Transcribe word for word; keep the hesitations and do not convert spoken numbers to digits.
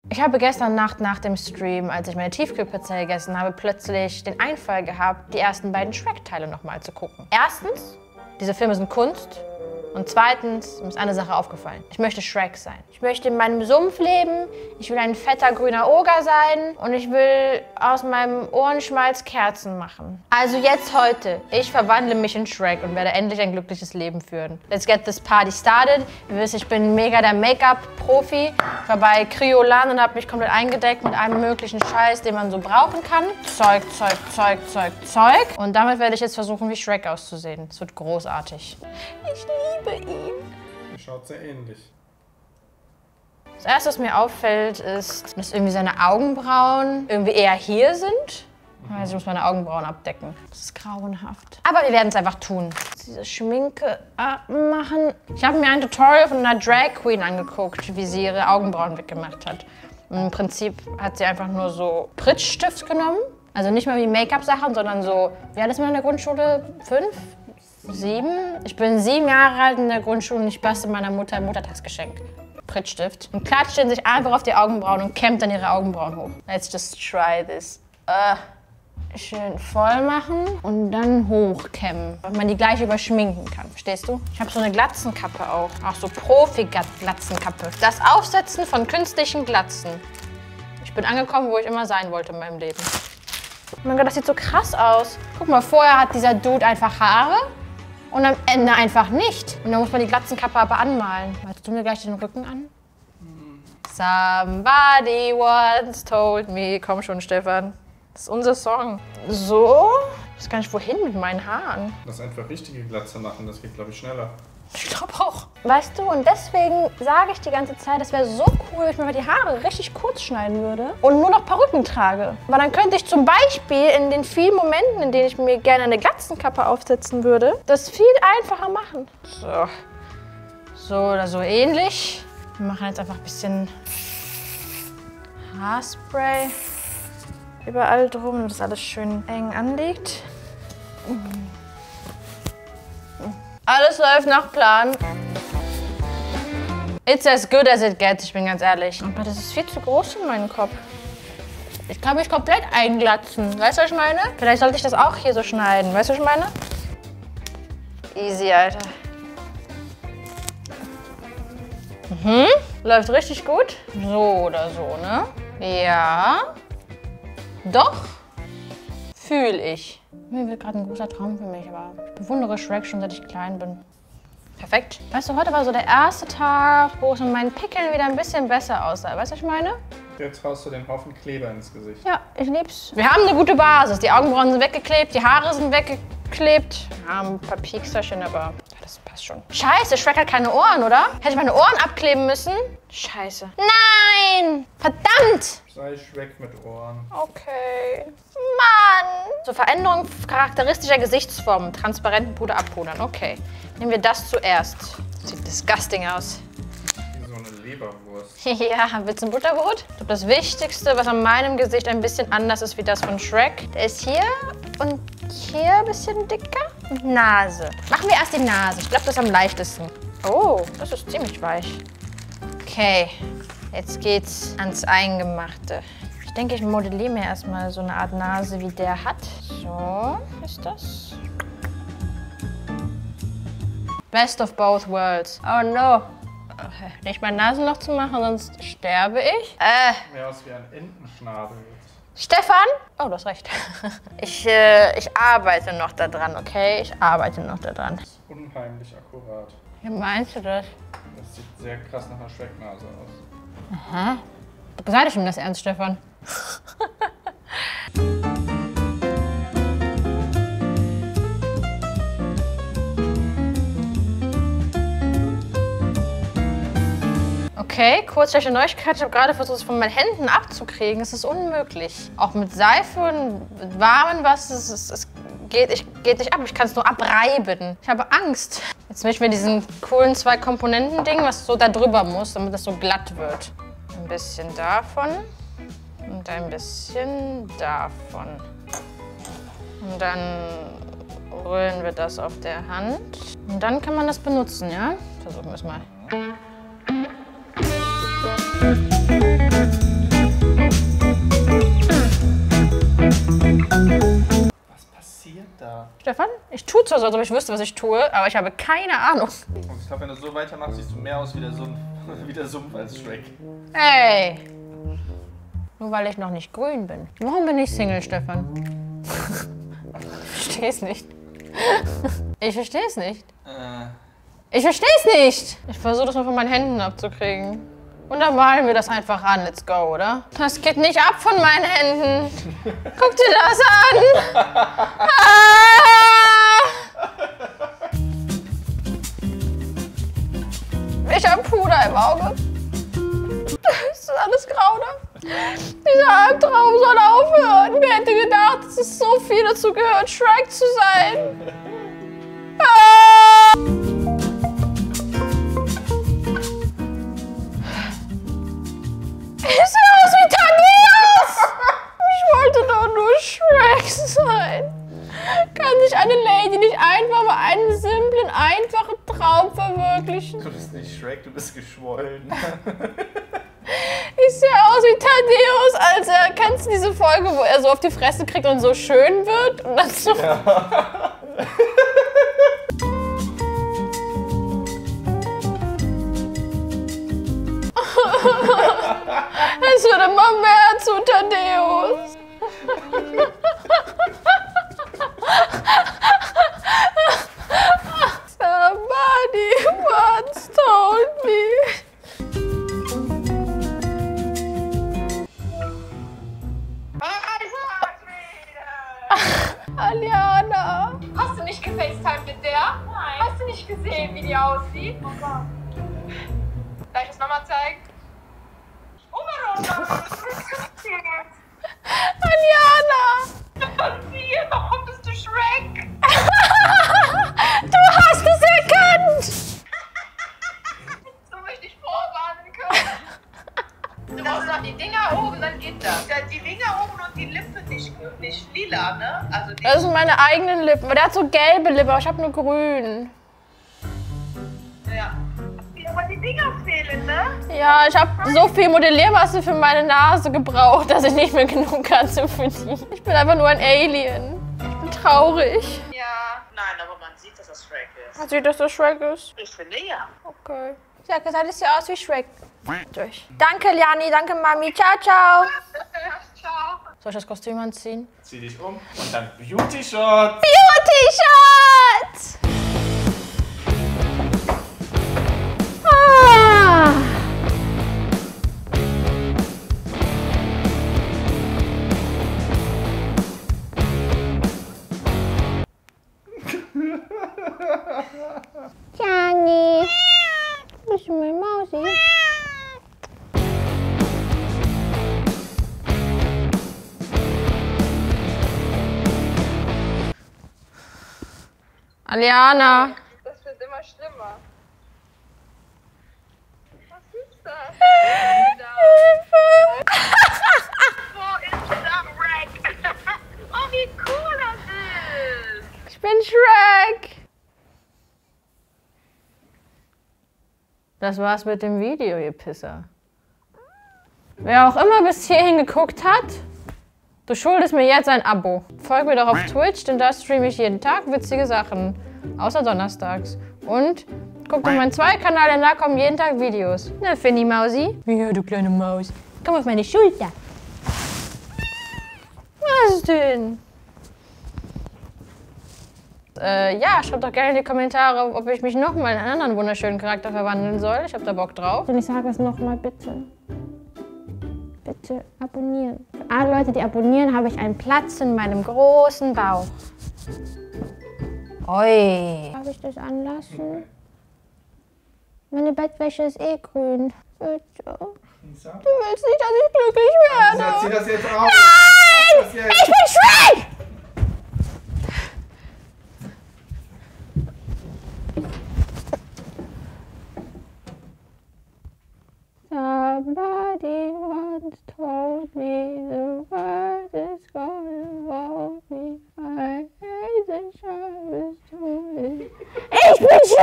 Ich habe gestern Nacht nach dem Stream, als ich meine Tiefkühlpizza gegessen habe, plötzlich den Einfall gehabt, die ersten beiden Shrek-Teile nochmal zu gucken. Erstens, diese Filme sind Kunst. Und zweitens, mir ist eine Sache aufgefallen. Ich möchte Shrek sein. Ich möchte in meinem Sumpf leben, ich will ein fetter grüner Oger sein und ich will aus meinem Ohrenschmalz Kerzen machen. Also jetzt heute, ich verwandle mich in Shrek und werde endlich ein glückliches Leben führen. Let's get this party started. Ihr wisst, ich bin mega der Make-up-Profi. Ich war bei Kryolan und habe mich komplett eingedeckt mit allem möglichen Scheiß, den man so brauchen kann. Zeug, Zeug, Zeug, Zeug, Zeug. Und damit werde ich jetzt versuchen, wie Shrek auszusehen. Es wird großartig. Ich liebe ihn. Er schaut sehr ähnlich. Das erste, was mir auffällt, ist, dass irgendwie seine Augenbrauen irgendwie eher hier sind. Also ich muss meine Augenbrauen abdecken. Das ist grauenhaft. Aber wir werden es einfach tun. Diese Schminke abmachen. Ich habe mir ein Tutorial von einer Drag Queen angeguckt, wie sie ihre Augenbrauen weggemacht hat. Und im Prinzip hat sie einfach nur so Prittstift genommen. Also nicht mal wie Make-up-Sachen, sondern so, wie alt ist man in der Grundschule? Fünf? Sieben? Ich bin sieben Jahre alt in der Grundschule und ich bastel meiner Mutter ein Muttertagsgeschenk. Prittstift. Und klatscht den sich einfach auf die Augenbrauen und kämmt dann ihre Augenbrauen hoch. Let's just try this. Uh, schön voll machen und dann hochkämmen. Damit man die gleich überschminken kann. Verstehst du? Ich habe so eine Glatzenkappe auch. Auch so Profi-Glatzenkappe. Das Aufsetzen von künstlichen Glatzen. Ich bin angekommen, wo ich immer sein wollte in meinem Leben. Oh mein Gott, das sieht so krass aus. Guck mal, vorher hat dieser Dude einfach Haare. Und am Ende einfach nicht. Und dann muss man die Glatzenkappe aber anmalen. Malst du mir gleich den Rücken an? Somebody once told me. Komm schon, Stefan. Das ist unser Song. So? Ich weiß gar nicht, wohin mit meinen Haaren. Lass einfach richtige Glatze machen, das geht, glaube ich, schneller. Ich glaube auch. Weißt du, und deswegen sage ich die ganze Zeit, es wäre so cool, wenn ich mir mal die Haare richtig kurz schneiden würde und nur noch Perücken trage. Weil dann könnte ich zum Beispiel in den vielen Momenten, in denen ich mir gerne eine Glatzenkappe aufsetzen würde, das viel einfacher machen. So, so oder so ähnlich. Wir machen jetzt einfach ein bisschen Haarspray überall drum, damit das alles schön eng anliegt. Alles läuft nach Plan. It's as good as it gets, ich bin ganz ehrlich. Aber das ist viel zu groß für meinen Kopf. Ich kann mich komplett einglatzen. Weißt du, was ich meine? Vielleicht sollte ich das auch hier so schneiden. Weißt du, was ich meine? Easy, Alter. Mhm. Läuft richtig gut. So oder so, ne? Ja. Doch. Fühl ich. Mir wird gerade ein großer Traum für mich, aber ich bewundere Shrek schon, seit ich klein bin. Perfekt. Weißt du, heute war so der erste Tag, wo es mit meinen Pickeln wieder ein bisschen besser aussah. Weißt du, was ich meine? Jetzt haust du den Haufen Kleber ins Gesicht. Ja, ich lieb's. Wir haben eine gute Basis. Die Augenbrauen sind weggeklebt, die Haare sind weggeklebt. Wir haben ein paar Piekserchen, aber das passt schon. Scheiße, Shrek hat keine Ohren, oder? Hätte ich meine Ohren abkleben müssen? Scheiße. Nein! Verdammt! Sei Shrek mit Ohren. Okay. Mann! Zur Veränderung charakteristischer Gesichtsformen. Transparenten Puder abpudern. Okay. Nehmen wir das zuerst. Sieht disgusting aus. Wie so eine Leberwurst. Ja, willst du ein Butterbrot? Ich glaube, das Wichtigste, was an meinem Gesicht ein bisschen anders ist wie das von Shrek, der ist hier und hier ein bisschen dicker. Und Nase. Machen wir erst die Nase. Ich glaube, das ist am leichtesten. Oh, das ist ziemlich weich. Okay, jetzt geht's ans Eingemachte. Ich denke, ich modelliere mir erstmal so eine Art Nase, wie der hat. So ist das. Best of both worlds. Oh no. Okay. Nicht mein Nasenloch zu machen, sonst sterbe ich. Äh. Mehr aus wie ein Entenschnabel. Stefan? Oh, du hast recht. Ich, äh, ich arbeite noch daran, okay? Ich arbeite noch daran. Das ist unheimlich akkurat. Wie meinst du das? Das sieht sehr krass nach einer Shrek-Nase aus. Aha. Sag ich ihm das ernst, Stefan? Okay, kurz schlechte Neuigkeit. Ich habe gerade versucht, es von meinen Händen abzukriegen. Es ist unmöglich. Auch mit Seife und mit warmem Wasser, es, es, es geht, ich, geht nicht ab. Ich kann es nur abreiben. Ich habe Angst. Jetzt möchten wir diesen coolen Zwei-Komponenten-Ding, was so da drüber muss, damit das so glatt wird. Ein bisschen davon und ein bisschen davon. Und dann rühren wir das auf der Hand. Und dann kann man das benutzen, ja? Versuchen wir es mal. Ja. Stefan, ich tue zwar so, als ob ich wüsste, was ich tue, aber ich habe keine Ahnung. Und ich glaube, wenn du so weitermachst, siehst du mehr aus wie der Sumpf, wie der Sumpf als Shrek. Ey! Nur weil ich noch nicht grün bin. Warum bin ich Single, Stefan? Ich versteh's nicht. Ich versteh's nicht. Äh. Ich versteh's nicht! Ich versuche das mal von meinen Händen abzukriegen. Und dann malen wir das einfach an. Let's go, oder? Das geht nicht ab von meinen Händen. Guck dir das an! Ah! Ich hab Puder im Auge. Das ist alles grau, ne? Dieser Albtraum soll aufhören. Wer hätte gedacht, dass es so viel dazu gehört, Shrek zu sein? Ah! Ich sehe aus wie Thaddeus! Ich wollte doch nur Shrek sein. Kann sich eine Lady nicht einfach mal einen simplen, einfachen Traum verwirklichen? Du bist nicht Shrek, du bist geschwollen. Ich sehe aus wie Thaddeus, als er, kennst du diese Folge, wo er so auf die Fresse kriegt und so schön wird? Und dann so... Ja. Es wird immer mehr zu Thaddeus. Somebody once told me. Aliana. Hast du nicht gefacetimed mit der? Nein. Hast du nicht gesehen, wie die aussieht? Oh Gott. Soll ich das Mama zeigen? Oh mein Gott, Aliana. warum bist du Shrek? Du hast es erkannt. So möchte ich vorwarnen können. Du brauchst noch die Dinger oben, dann geht das. Ja, die Dinger oben und die Lippe nicht, nicht lila, ne? Also die Das sind meine eigenen Lippen. Der hat so gelbe Lippen, aber ich habe nur grün. ja. Aber die Dinger fehlen, ne? Ja, ich habe so viel Modelliermasse für meine Nase gebraucht, dass ich nicht mehr genug hatte für die. Ich bin einfach nur ein Alien. Ich bin traurig. Ja. Nein, aber man sieht, dass das Shrek ist. Man sieht, dass das Shrek ist. Ich finde ja. Okay. Sie hat gesagt, es sieht aus wie Shrek. Durch. Danke, Liani. Danke, Mami. Ciao, ciao. Ciao. Soll ich das Kostüm anziehen? Zieh dich um und dann Beauty-Shot. Beauty-Shot! Ah. Jani. Bist du mein Mausi? Aliana. Das wird immer schlimmer. Was ist das? Wo ist der Shrek? Oh, wie cool das ist! Ich bin Shrek. Das war's mit dem Video, ihr Pisser. Wer auch immer bis hierhin geguckt hat, du schuldest mir jetzt ein Abo. Folg mir doch auf Twitch, denn da streame ich jeden Tag witzige Sachen. Außer donnerstags. Und guck auf meinen zweiten Kanal, denn da kommen jeden Tag Videos. Na, Finny Mausi? Ja, du kleine Maus. Komm auf meine Schulter. Was denn? Äh, ja, schreibt doch gerne in die Kommentare, ob ich mich nochmal in einen anderen wunderschönen Charakter verwandeln soll. Ich hab da Bock drauf. Und ich sage es nochmal, bitte. Bitte abonnieren. Für alle Leute, die abonnieren, habe ich einen Platz in meinem großen Bauch. Oi. Darf ich das anlassen? Meine Bettwäsche ist eh grün. Bitte. Lisa? Du willst nicht, dass ich glücklich werde. Zieh das jetzt auf. Nein! Das jetzt. Ich bin Shrek! Somebody once told me the world is gonna involve me. I hate the sharpest tool. Ich bin Shrek!